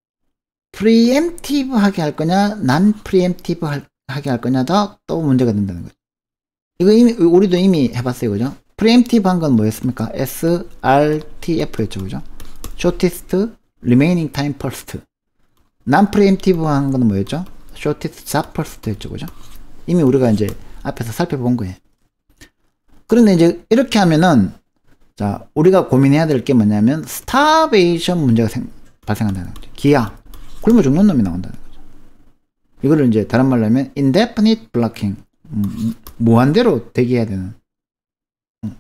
프리엠티브 하게 할 거냐, 난 프리엠티브 하게 할 거냐가 또 문제가 된다는 거죠. 이거 이미, 우리도 이미 해봤어요. 그죠? 프리엠티브 한 건 뭐였습니까? 에스 알 티 에프 였죠. 그죠? Shortest Remaining Time First. 난 프리엠티브 한 건 뭐였죠? Shortest Job First 였죠. 그죠? 이미 우리가 이제 앞에서 살펴본 거예요. 그런데 이제 이렇게 하면은, 자, 우리가 고민해야 될 게 뭐냐면, 스타베이션 문제가 생, 발생한다는 거죠. 기아. 굶어 죽는 놈이 나온다는 거죠. 이거를 이제 다른 말로 하면 indefinite blocking, 음, 무한대로 대기해야 되는. 음.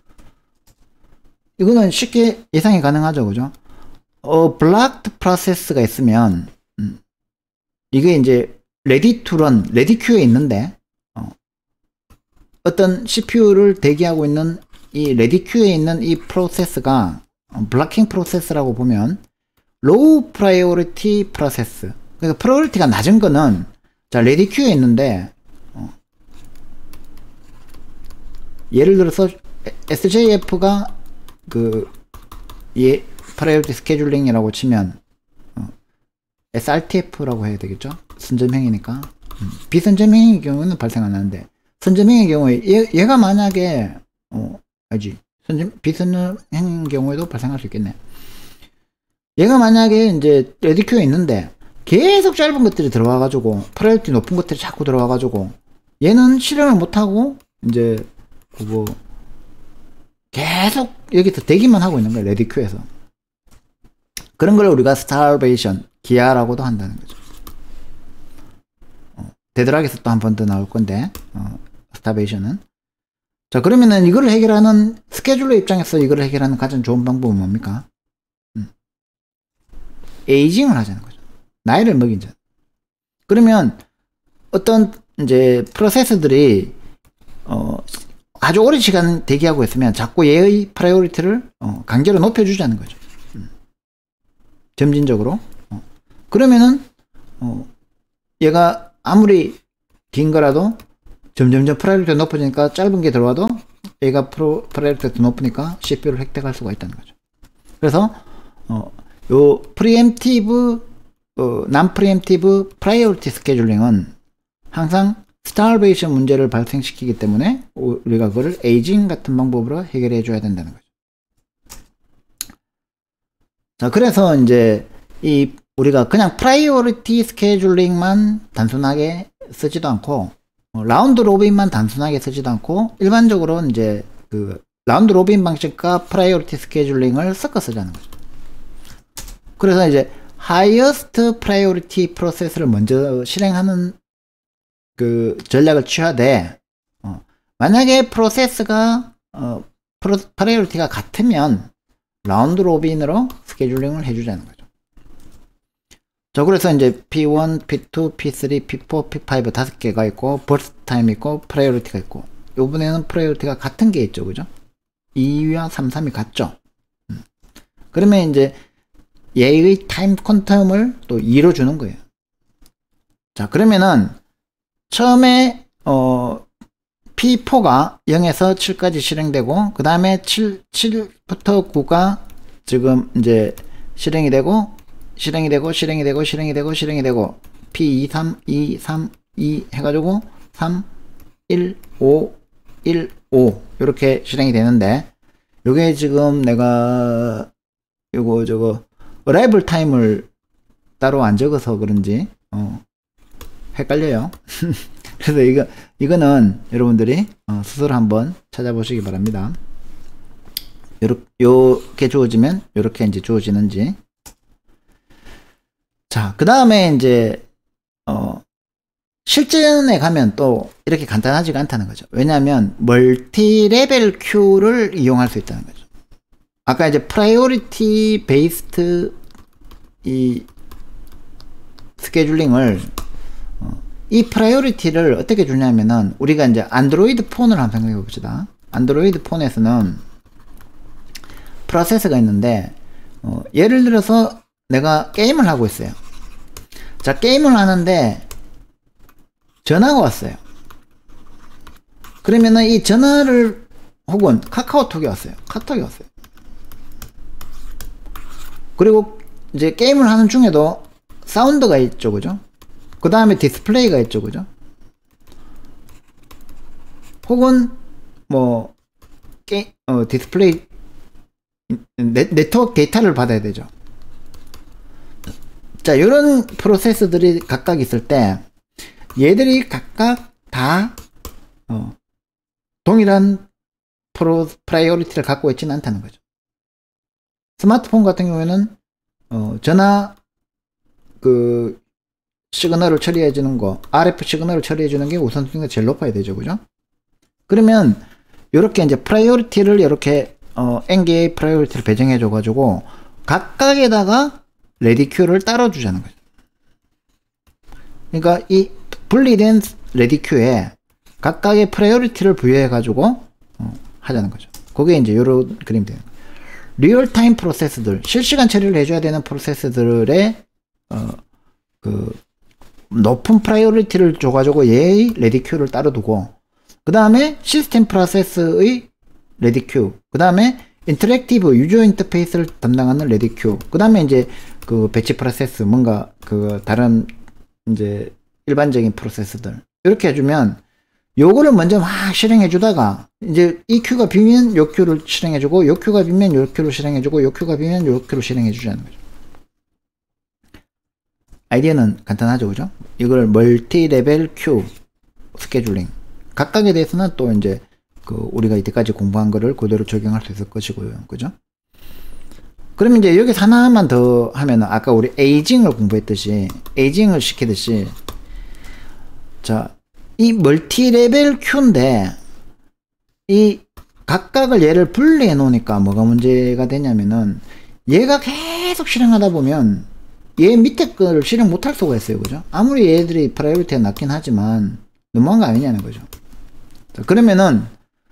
이거는 쉽게 예상이 가능하죠. 그죠? 어, blocked process가 있으면 음, 이게 이제 ready to run, ready queue에 있는데 어, 어떤 씨피유를 대기하고 있는 이 ready queue에 있는 이 프로세스가 어, blocking 프로세스라고 보면 low priority process. 그러니까 프라이어리티가 낮은 거는 자 레디 큐에 있는데 어, 예를 들어서 에스제이에프가 그 예, 프라이어리티 스케줄링이라고 치면 어, 에스알티에프라고 해야 되겠죠? 선점행이니까. 음, 비선점행의 경우는 발생 안 하는데 선점행의 경우에 얘, 얘가 만약에 어, 알지? 선점, 비선점행의 경우에도 발생할 수 있겠네. 얘가 만약에 이제 레디큐에 있는데 계속 짧은 것들이 들어와가지고 프라이어리티 높은 것들이 자꾸 들어와가지고 얘는 실행을 못하고 이제 그거 계속 여기서 대기만 하고 있는 거야. 레디큐에서. 그런 걸 우리가 스타베이션, 기아라고도 한다는 거죠. 어, 데드락에서 또 한 번 더 나올 건데 어, 스타베이션은. 자, 그러면은 이걸 해결하는 스케줄러 입장에서 이걸 해결하는 가장 좋은 방법은 뭡니까? 에이징을 하자는 거죠. 나이를 먹이자. 그러면 어떤 이제 프로세스들이 어 아주 오랜 시간 대기하고 있으면 자꾸 얘의 프라이어리티를 어 강제로 높여주자는 거죠. 음. 점진적으로. 어. 그러면은 어 얘가 아무리 긴 거라도 점점점 프라이어리티가 높아지니까 짧은 게 들어와도 얘가 프로, 프라이어리티가 더 높으니까 씨피유를 획득할 수가 있다는 거죠. 그래서 어 요 프리엠티브 어, 난 프리엠티브 프라이어리티 스케줄링은 항상 스타베이션 문제를 발생시키기 때문에 우리가 그거를 에이징 같은 방법으로 해결해 줘야 된다는 거죠. 자, 그래서 이제 이 우리가 그냥 프라이어리티 스케줄링만 단순하게 쓰지도 않고 어, 라운드 로빈만 단순하게 쓰지도 않고 일반적으로 이제 그 라운드 로빈 방식과 프라이어리티 스케줄링을 섞어 쓰자는 거죠. 그래서 이제 highest priority 프로세스를 먼저 실행하는 그 전략을 취하되 어, 만약에 프로세스가 어, 프로, 프라이어리티가 같으면 라운드 로빈으로 스케줄링을 해주자는 거죠. 자, 그래서 이제 피 원, 피 투, 피 쓰리, 피 포, 피 파이브 다섯 개가 있고 버스트 타임 있고 프라이어리티가 있고 요번에는 프라이어리티가 같은 게 있죠. 그죠? 이와 삼, 삼이 같죠. 음. 그러면 이제 얘의 타임 퀀텀을 또 이로 주는 거예요. 자, 그러면은 처음에 어 피 포가 영에서 칠까지 실행되고, 그 다음에 칠, 칠부터 구가 지금 이제 실행이 되고, 실행이 되고, 실행이 되고, 실행이 되고, 실행이 되고, 피 이, 삼, 이, 삼, 이 해가지고, 삼, 일, 오, 일, 오, 이렇게 실행이 되는데, 요게 지금 내가, 요거, 저거, 어라이벌 타임을 따로 안 적어서 그런지, 어, 헷갈려요. 그래서 이거, 이거는 여러분들이 어, 스스로 한번 찾아보시기 바랍니다. 요렇게, 요렇게 주어지면 요렇게 이제 주어지는지. 자, 그 다음에 이제, 어, 실전에 가면 또 이렇게 간단하지가 않다는 거죠. 왜냐하면 멀티 레벨 큐를 이용할 수 있다는 거죠. 아까 이제 프라이오리티 베이스드 이 스케줄링을 이 프라이오리티를 어떻게 주냐면은, 우리가 이제 안드로이드 폰을 한번 생각해 봅시다. 안드로이드 폰에서는 프로세서가 있는데, 어, 예를 들어서 내가 게임을 하고 있어요. 자, 게임을 하는데 전화가 왔어요. 그러면은 이 전화를, 혹은 카카오톡이 왔어요. 카톡이 왔어요. 그리고 이제 게임을 하는 중에도 사운드가 있죠, 그죠? 그 다음에 디스플레이가 있죠, 그죠? 혹은 뭐 게, 어, 디스플레이 네, 네트워크 데이터를 받아야 되죠. 자, 이런 프로세스들이 각각 있을 때 얘들이 각각 다 어, 동일한 프로, 프라이오리티를 갖고 있지는 않다는 거죠. 스마트폰 같은 경우에는 어, 전화 그 시그널을 처리해 주는 거, 알에프 시그널을 처리해 주는 게 우선순위가 제일 높아야 되죠, 그죠? 그러면 이렇게 이제 프라이오리티를 이렇게 어, 엔 개의 프라이오리티를 배정해 줘 가지고 각각에다가 레디 큐를 따로 주자는 거죠. 그러니까 이 분리된 레디 큐에 각각의 프라이오리티를 부여해 가지고 어, 하자는 거죠. 그게 이제 이런 그림이 되는 거예요. 리얼타임 프로세스들, 실시간 처리를 해줘야 되는 프로세스들의 어, 그 높은 프라이오리티를 줘가지고 얘의 레디 큐를 따로 두고, 그 다음에 시스템 프로세스의 레디 큐, 그 다음에 인터랙티브 유저 인터페이스를 담당하는 레디 큐, 그 다음에 이제 그 배치 프로세스, 뭔가 그 다른 이제 일반적인 프로세스들 이렇게 해주면, 요거를 먼저 막 실행해 주다가 이제 이 큐가 비면 요 큐를 실행해 주고, 요 큐가 비면 요 큐를 실행해 주고, 요 큐가 비면 요 큐를 실행해 주자는 거죠. 아이디어는 간단하죠, 그죠? 이걸 멀티 레벨 큐 스케줄링, 각각에 대해서는 또 이제 그 우리가 이때까지 공부한 거를 그대로 적용할 수 있을 것이고요, 그죠? 그럼 이제 여기서 하나만 더 하면은, 아까 우리 에이징을 공부했듯이, 에이징을 시키듯이, 자, 이 멀티 레벨 큐인데 이 각각을 얘를 분리해 놓으니까 뭐가 문제가 되냐면은, 얘가 계속 실행하다 보면 얘 밑에 거를 실행 못할 수가 있어요, 그죠? 아무리 얘들이 프라이오리티가 낮긴 하지만 너무한 거 아니냐는 거죠. 자, 그러면은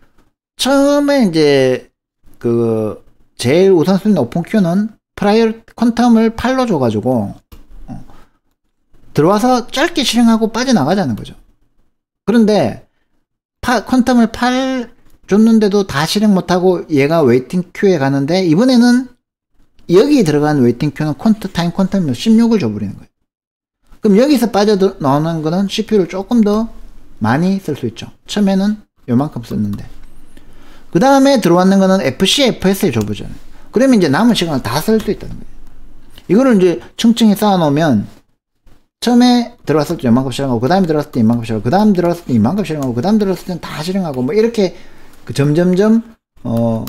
처음에 이제 그 제일 우선순위 높은 큐는 프라이어 퀀텀을 팔로 줘가지고 어, 들어와서 짧게 실행하고 빠져나가자는 거죠. 그런데 파, 퀀텀을 팔 줬는데도 다 실행 못하고 얘가 웨이팅 큐에 가는데, 이번에는 여기 들어간 웨이팅 큐는 퀀트 타임 퀀텀이 십육을 줘버리는 거예요. 그럼 여기서 빠져나오는 거는 씨피유를 조금 더 많이 쓸 수 있죠. 처음에는 요만큼 썼는데, 그 다음에 들어왔는 거는 에프씨, 에프에스에 줘보잖아요. 그러면 이제 남은 시간을 다 쓸 수 있다는 거예요. 이거를 이제 층층이 쌓아 놓으면 처음에 들어왔을 때 요만큼 실행하고, 그 다음에 들어왔을 때 이만큼 실행하고, 그 다음에 들어왔을 때 이만큼 실행하고, 그 다음에 들어왔을 때는 다 실행하고, 뭐 이렇게 그 점점점 어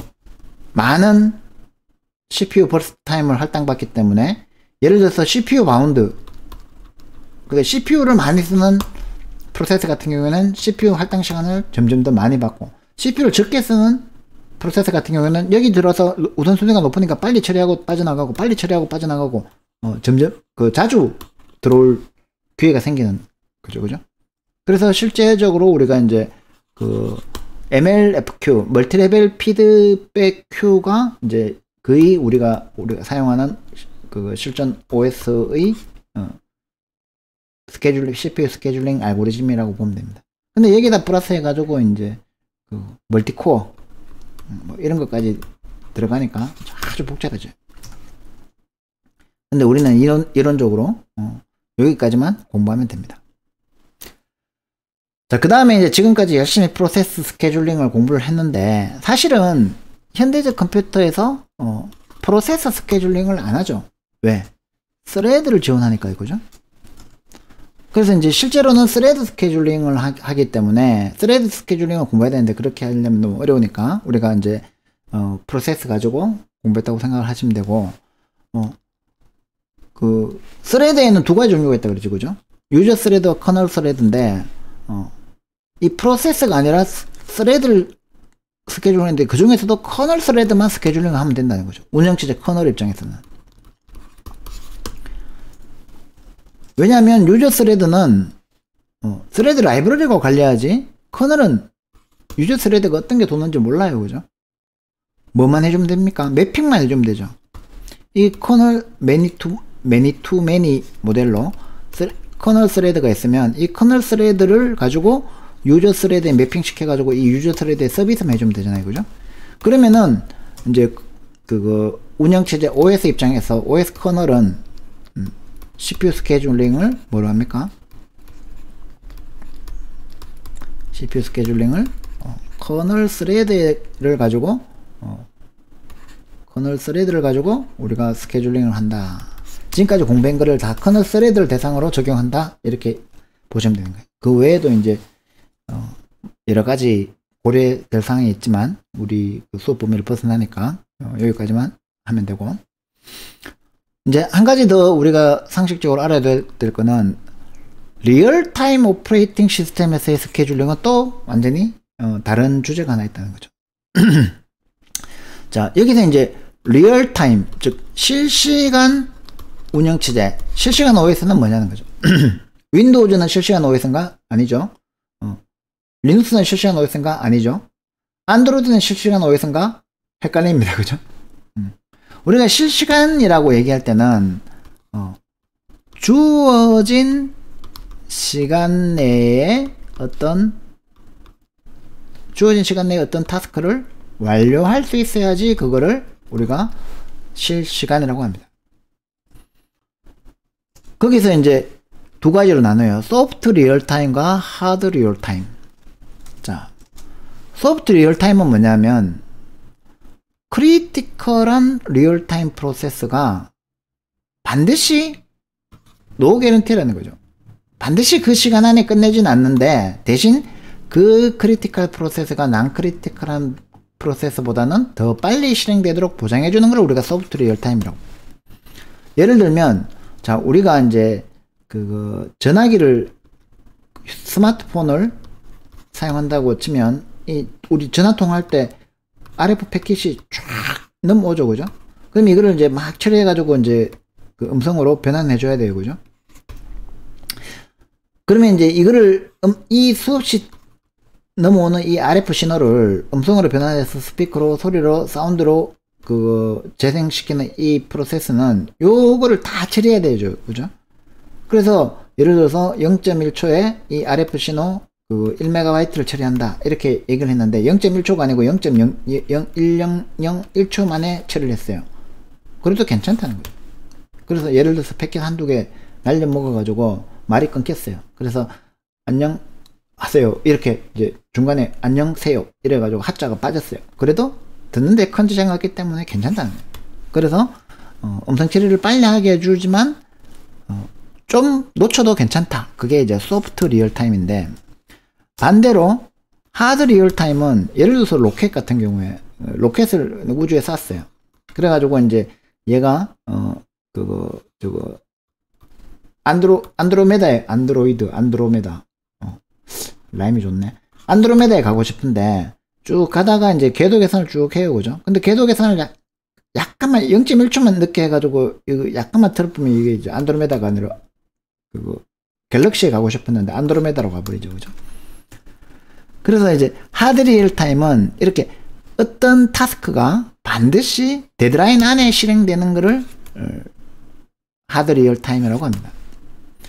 많은 씨피유 버스트 타임을 할당받기 때문에, 예를 들어서 씨피유 바운드, 그러니까 씨피유를 많이 쓰는 프로세스 같은 경우에는 씨피유 할당 시간을 점점 더 많이 받고, 씨피유를 적게 쓰는 프로세스 같은 경우에는 여기 들어서 우선순위가 높으니까 빨리 처리하고 빠져나가고, 빨리 처리하고 빠져나가고, 어, 점점 그 자주 들어올 기회가 생기는 거죠, 그죠? 그래서 실제적으로 우리가 이제 그 엠엘에프큐, 멀티레벨 피드백 큐가 이제 거의 우리가 우리가 사용하는 그 실전 오에스의 어, 스케줄링, 씨피유 스케줄링 알고리즘이라고 보면 됩니다. 근데 여기다 플러스 해가지고 이제 그 멀티코어 뭐 이런 것까지 들어가니까 아주 복잡해져. 근데 우리는 이론, 이론적으로 어, 여기까지만 공부하면 됩니다. 자, 그 다음에 이제 지금까지 열심히 프로세스 스케줄링을 공부를 했는데, 사실은 현대적 컴퓨터에서 어, 프로세서 스케줄링을 안 하죠. 왜? 스레드를 지원하니까 이거죠. 그래서 이제 실제로는 스레드 스케줄링을 하, 하기 때문에 스레드 스케줄링을 공부해야 되는데, 그렇게 하려면 너무 어려우니까 우리가 이제 어, 프로세스 가지고 공부했다고 생각을 하시면 되고, 어, 그 스레드에는 두 가지 종류가 있다 그러죠, 그죠? 유저 스레드와 커널 스레드인데, 어, 이 프로세스가 아니라 스레드를 스케줄링인데, 그 중에서도 커널 스레드만 스케줄링을 하면 된다는 거죠. 운영체제 커널 입장에서는. 왜냐하면 유저 스레드는 어, 스레드 라이브러리가 관리하지, 커널은 유저 스레드가 어떤 게 도는지 몰라요, 그죠? 뭐만 해주면 됩니까? 매핑만 해주면 되죠. 이 커널 매니 투 매니 투 매니 모델로 스레, 커널 스레드가 있으면 이 커널 스레드를 가지고 유저 스레드에 매핑 시켜가지고 이 유저 스레드에 서비스만 해주면 되잖아요, 그죠? 그러면은 이제 그거 운영체제 오에스 입장에서 오에스 커널은 음, 씨피유 스케줄링을 뭐로 합니까? 씨피유 스케줄링을 어, 커널 스레드를 가지고 어, 커널 스레드를 가지고 우리가 스케줄링을 한다. 지금까지 공부한 거를 다 커널 스레드를 대상으로 적용한다, 이렇게 보시면 되는 거예요. 그 외에도 이제 어, 여러 가지 고려될 사항이 있지만 우리 그 수업 범위를 벗어나니까 어, 여기까지만 하면 되고, 이제 한 가지 더 우리가 상식적으로 알아야 될, 될 거는 리얼타임 오퍼레이팅 시스템에서의 스케줄링은 또 완전히 어, 다른 주제가 하나 있다는 거죠. 자, 여기서 이제 리얼타임, 즉 실시간 운영체제, 실시간 오에스는 뭐냐는 거죠. 윈도우즈는 실시간 오에스인가? 아니죠. 어. 리눅스는 실시간 오에스인가? 아니죠. 안드로이드는 실시간 오에스인가? 헷갈립니다, 그죠? 음. 우리가 실시간이라고 얘기할 때는 어, 주어진 시간 내에 어떤 주어진 시간 내에 어떤 타스크를 완료할 수 있어야지 그거를 우리가 실시간이라고 합니다. 거기서 이제 두 가지로 나눠요. 소프트 리얼타임과 하드 리얼타임. 자, 소프트 리얼타임은 뭐냐면 크리티컬한 리얼타임 프로세스가 반드시 노 개런티라는 거죠. 반드시 그 시간 안에 끝내진 않는데, 대신 그 크리티컬 프로세스가 난 크리티컬한 프로세스보다는 더 빨리 실행되도록 보장해 주는 걸 우리가 소프트 리얼타임이라고. 예를 들면, 자, 우리가 이제 그 전화기를, 스마트폰을 사용한다고 치면 이 우리 전화 통화할 때 알에프 패킷이 쫙 넘어오죠, 그죠? 그럼 이거를 이제 막 처리해 가지고 이제 그 음성으로 변환해 줘야 돼요, 그죠? 그러면 이제 이거를 음, 이 수없이 넘어오는 이 알에프 신호를 음성으로 변환해서 스피커로, 소리로, 사운드로 그 재생시키는 이 프로세스는 요거를 다 처리해야 되죠, 그죠? 그래서 예를 들어서 영 점 일 초에 이 알에프 신호 그 일 메가바이트를 처리한다, 이렇게 얘기를 했는데 영 점 일 초가 아니고 영 점 영일영영일 초 만에 처리를 했어요. 그래도 괜찮다는 거죠. 그래서 예를 들어서 패킷 한두 개 날려 먹어 가지고 말이 끊겼어요. 그래서 안녕 하세요, 이렇게 이제 중간에 안녕세요 이래 가지고 하자가 빠졌어요. 그래도 듣는데 큰 지장이 없기 때문에 괜찮다는 거예요. 그래서 어, 음성 처리를 빨리 하게 해주지만 어, 좀 놓쳐도 괜찮다. 그게 이제 소프트 리얼타임인데, 반대로 하드 리얼타임은 예를 들어서 로켓 같은 경우에 로켓을 우주에 쐈어요. 그래가지고 이제 얘가 어 그거 저거 안드로 안드로메다에 안드로이드 안드로메다 어, 라임이 좋네. 안드로메다에 가고 싶은데 쭉 가다가 이제 궤도 계산을 쭉 해요, 그죠? 근데 궤도 계산을 약, 약간만 영 점 일 초만 늦게 해가지고 이거 약간만 틀어보면 이게 이제 안드로메다가 아니라 그거 갤럭시에 가고 싶었는데 안드로메다로 가버리죠, 그죠? 그래서 이제 하드 리얼타임은 이렇게 어떤 타스크가 반드시 데드라인 안에 실행되는 것을 하드 리얼타임이라고 합니다.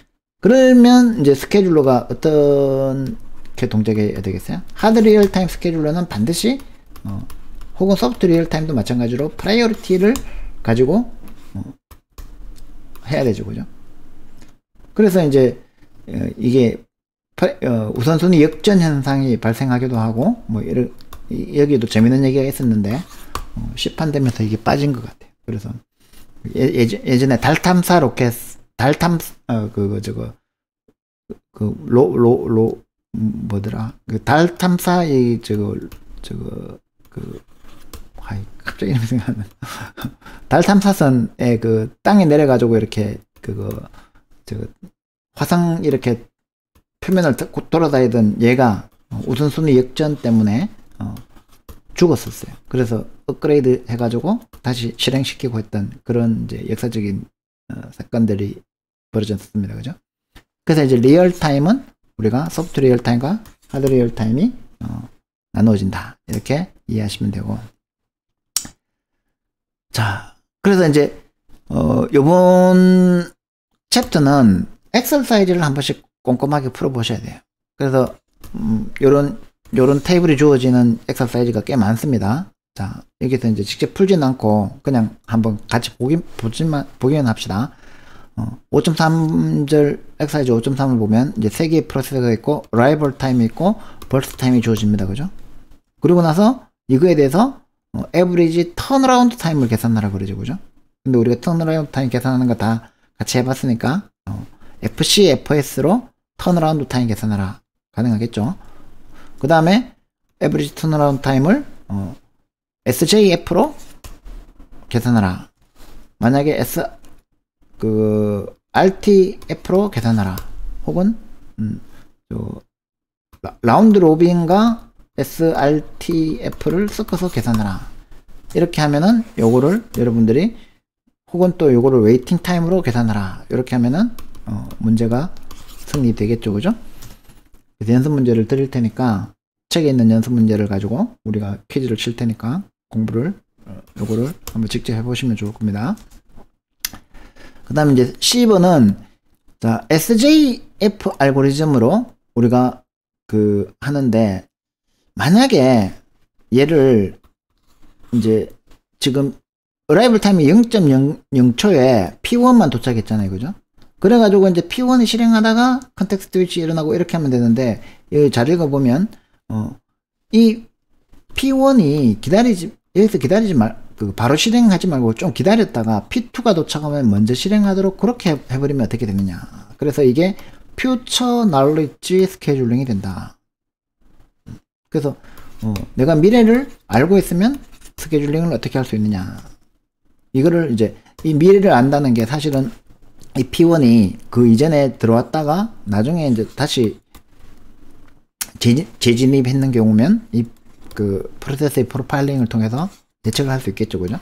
그러면 이제 스케줄러가 어떻게 동작해야 되겠어요? 하드 리얼타임 스케줄러는 반드시 어, 혹은 소프트 리얼타임도 마찬가지로 프라이어리티를 가지고 어, 해야 되죠, 그죠? 그래서 이제 어, 이게 어, 우선순위 역전 현상이 발생하기도 하고 뭐 이런, 여기도 재밌는 얘기가 있었는데 어, 시판 되면서 이게 빠진 것 같아요. 그래서 예, 예전, 예전에 달 탐사 로켓 달 탐 어, 그거 저거 그 로 로 로 뭐더라 그 달 탐사의 저거 저거 그 아이 갑자기 이름이 생각 안 나. 달 탐사선에 그 땅에 내려가지고 이렇게 그거 저거 화성 이렇게 표면을 돌아다니던 얘가 우선순위 역전 때문에 어, 죽었었어요. 그래서 업그레이드 해가지고 다시 실행시키고 했던 그런 이제 역사적인 어, 사건들이 벌어졌습니다. 그죠? 그래서 이제 리얼타임은 우리가 소프트 리얼타임과 하드 리얼타임이 어, 나누어진다. 이렇게 이해하시면 되고. 자, 그래서 이제 어, 요번 챕터는 엑셀사이즈를 한 번씩 꼼꼼하게 풀어보셔야 돼요. 그래서 음, 요런 요런 테이블이 주어지는 엑서사이즈가 꽤 많습니다. 자, 여기서 이제 직접 풀진 않고 그냥 한번 같이 보기, 보지만, 보기만 합시다. 어, 오 점 삼 절 엑서사이즈 오 점 삼을 보면 이제 세 개의 프로세서가 있고 라이벌 타임이 있고 벌스트 타임이 주어집니다. 그죠? 그리고 나서 이거에 대해서 어, 에브리지 턴어라운드 타임을 계산하라 그러죠. 그죠? 근데 우리가 턴어라운드 타임 계산하는 거 다 같이 해봤으니까 어, 에프씨, 에프에스로 턴어라운드 타임 계산하라 가능하겠죠. 그 다음에 에브리지 턴어라운드 타임을 어, 에스제이에프로 계산하라. 만약에 S 그 알티에프로 계산하라. 혹은 음, 저, 라운드 로빈과 에스알티에프를 섞어서 계산하라. 이렇게 하면은 요거를 여러분들이 혹은 또 요거를 웨이팅 타임으로 계산하라. 이렇게 하면은 어, 문제가 승리되겠죠. 그죠? 그래서 연습 문제를 드릴 테니까 책에 있는 연습 문제를 가지고 우리가 퀴즈를 칠 테니까 공부를 어, 요거를 한번 직접 해보시면 좋을 겁니다. 그 다음에 이제 십 번은 자, 에스제이에프 알고리즘으로 우리가 그 하는데 만약에 얘를 이제 지금 어라이벌 타임이 영 점 영 초에 피 원만 도착했잖아요. 그죠? 그래가지고 이제 피 원이 실행하다가 컨텍스트 스위치 일어나고 이렇게 하면 되는데, 여기 잘 읽어보면, 어, 이 피 원이 기다리지, 여기서 기다리지 말, 그 바로 실행하지 말고 좀 기다렸다가 피 투가 도착하면 먼저 실행하도록 그렇게 해버리면 어떻게 되느냐. 그래서 이게 퓨처 날리지 스케줄링이 된다. 그래서, 어, 내가 미래를 알고 있으면 스케줄링을 어떻게 할 수 있느냐. 이거를 이제, 이 미래를 안다는 게 사실은 이 피 원이 그 이전에 들어왔다가 나중에 이제 다시 재진, 재진입했는 경우면 이 그 프로세스의 프로파일링을 통해서 대책을 할 수 있겠죠. 그죠?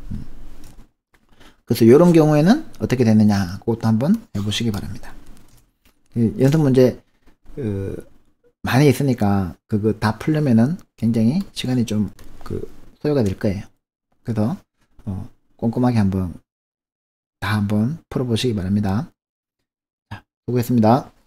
그래서 이런 경우에는 어떻게 되느냐 그것도 한번 해보시기 바랍니다. 연습 문제 그 많이 있으니까 그거 다 풀려면은 굉장히 시간이 좀 그 소요가 될 거예요. 그래서 어, 꼼꼼하게 한번 다 한번 풀어보시기 바랍니다. 자, 수고했습니다.